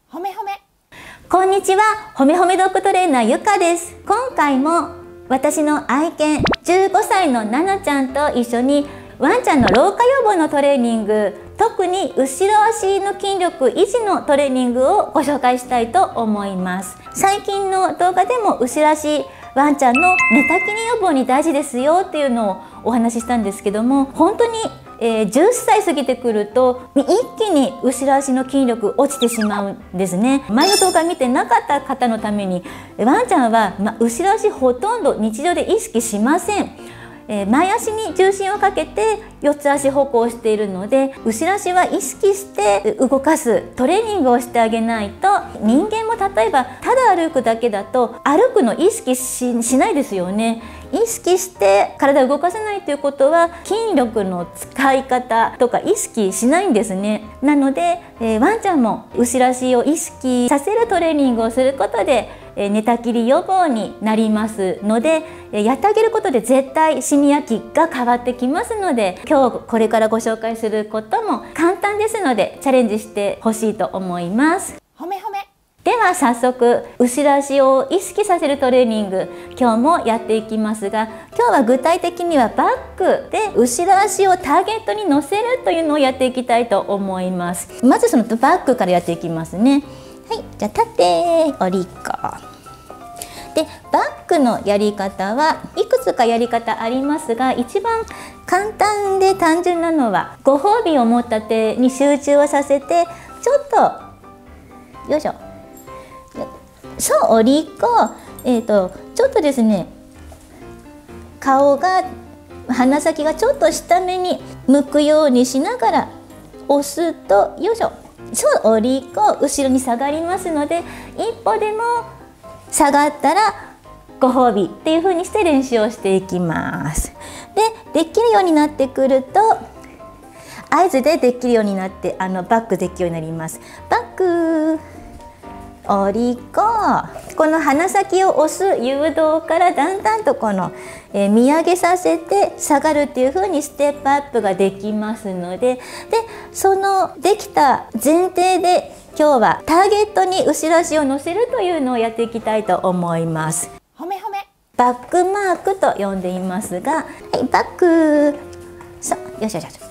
ほめほめ。 こんにちは、ほめほめドッグトレーナーゆかです。今回も私の愛犬15歳のななちゃんと一緒にワンちゃんの老化予防のトレーニング、特に後ろ足の筋力維持のトレーニングをご紹介したいと思います。最近の動画でも後ろ足ワンちゃんの寝たきり予防に大事ですよっていうのをお話ししたんですけども、本当に10歳過ぎてくると一気に後ろ足の筋力落ちてしまうんですね。前の動画見てなかった方のために、ワンちゃんは、後ろ足ほとんど日常で意識しません。前足に重心をかけて四つ足歩行しているので、後ろ足は意識して動かすトレーニングをしてあげないと、人間も例えばただ歩くだけだと歩くの意識しないですよね。意識して体を動かさないということは筋力の使い方とか意識しないんですね。なので、ワンちゃんも後ろ足を意識させるトレーニングをすることで寝たきり予防になりますので、やってあげることで絶対シニア期が変わってきますので、今日これからご紹介することも簡単ですのでチャレンジしてほしいと思います。 ほめほめ。 では早速後ろ足を意識させるトレーニング、今日もやっていきますが、今日は具体的にはバックで後ろ足をターゲットに乗せるというのをやっていきたいと思います。まずそのバックからやっていきますね。はい、じゃあ立っておりこで、バックのやり方はいくつかやり方ありますが、一番簡単で単純なのはご褒美を持った手に集中をさせて、ちょっとよいしょ、そうおりこ、ちょっとですね、顔が鼻先がちょっと下目に向くようにしながら押すと、よいしょ、そうおりこ、後ろに下がりますので、一歩でも下がったらご褒美っていう風にして練習をしていきます。できるようになってくると合図でできるようになって、バックできるようになります。バックおりこ、この鼻先を押す誘導からだんだんとこの、見上げさせて下がるっていう風にステップアップができますので、そのできた前提で今日はターゲットに後ろ足を乗せるというのをやっていきたいと思います。 ほめほめ。 バックマークと呼んでいますが、はい、バック、そうよしよしよし、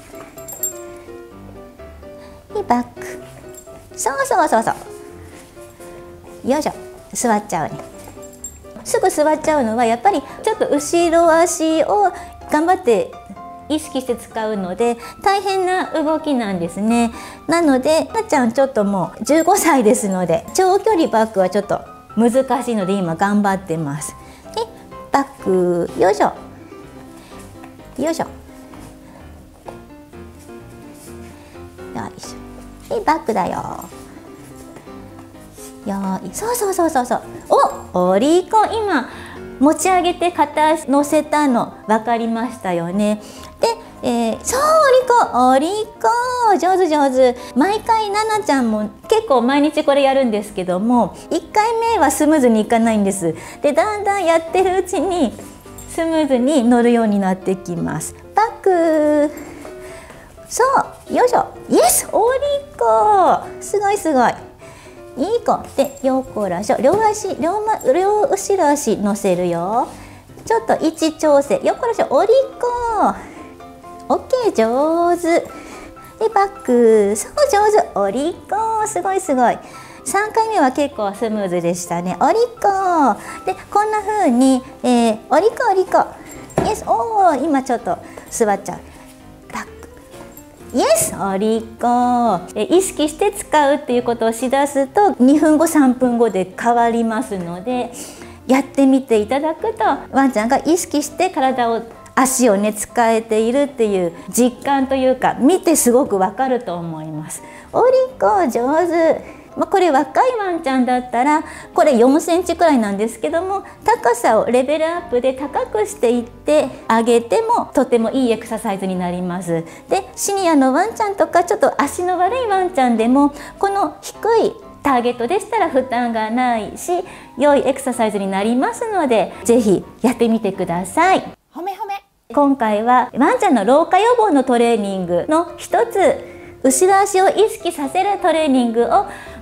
はい、バック、そうそうそうそう、よいしょ、座っちゃうね。すぐ座っちゃうのはやっぱりちょっと後ろ足を頑張って意識して使うので大変な動きなんですね。なのでなっちゃんちょっともう15歳ですので、長距離バックはちょっと難しいので今頑張ってます。でバック、よいしょよいしょよいしょ、でバックだよ。そうそうそうそうそう、おりこ、今持ち上げて片足乗せたの分かりましたよね。で、そうおりこ上手上手。毎回ななちゃんも結構毎日これやるんですけども、1回目はスムーズにいかないんです。でだんだんやってるうちにスムーズに乗るようになってきます。バック、そうよいしょ、イエスおりこ、すごいすごい、いい子で、よっこらしょ、両足両後ろ足乗せるよ。ちょっと位置調整、よっこらしょ、おりこ、オッケー、上手でバック、そう上手、おりこ、すごいすごい。3回目は結構スムーズでしたね。おりこで、こんな風に、おりこおりこ、イエス、今ちょっと座っちゃう。イエスおりこ、意識して使うっていうことをしだすと2分後3分後で変わりますので、やってみていただくとワンちゃんが意識して体を足をね使えているっていう実感というか、見てすごくわかると思います。おりこ上手。これ若いワンちゃんだったらこれ4センチくらいなんですけども、高さをレベルアップで高くしていってあげてもとてもいいエクササイズになります。でシニアのワンちゃんとかちょっと足の悪いワンちゃんでもこの低いターゲットでしたら負担がないし良いエクササイズになりますので、是非やってみてください。 ほめほめ。 今回はワンちゃんの老化予防のトレーニングの一つ、後ろ足を意識させるトレーニングを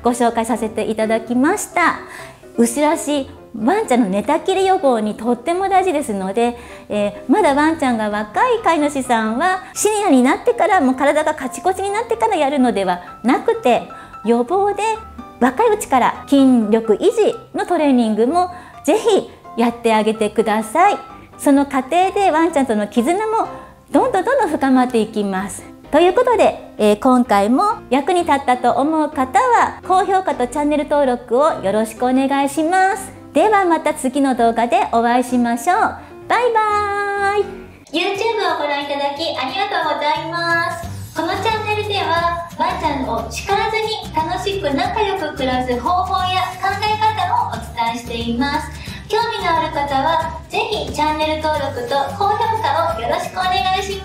ご紹介させていただきました。牛らしワンちゃんの寝たきり予防にとっても大事ですので、まだワンちゃんが若い飼い主さんはシニアになってからもう体がカチコチになってからやるのではなくて、予防で若いうちから筋力維持のトレーニングもぜひやってあげてください。その過程でワンちゃんとの絆もどんどん深まっていきます。ということで、今回も役に立ったと思う方は高評価とチャンネル登録をよろしくお願いします。ではまた次の動画でお会いしましょう。バイバーイ。 YouTube をご覧いただきありがとうございます。このチャンネルではワンちゃんを叱らずに楽しく仲良く暮らす方法や考え方もお伝えしています。興味のある方はぜひチャンネル登録と高評価をよろしくお願いします。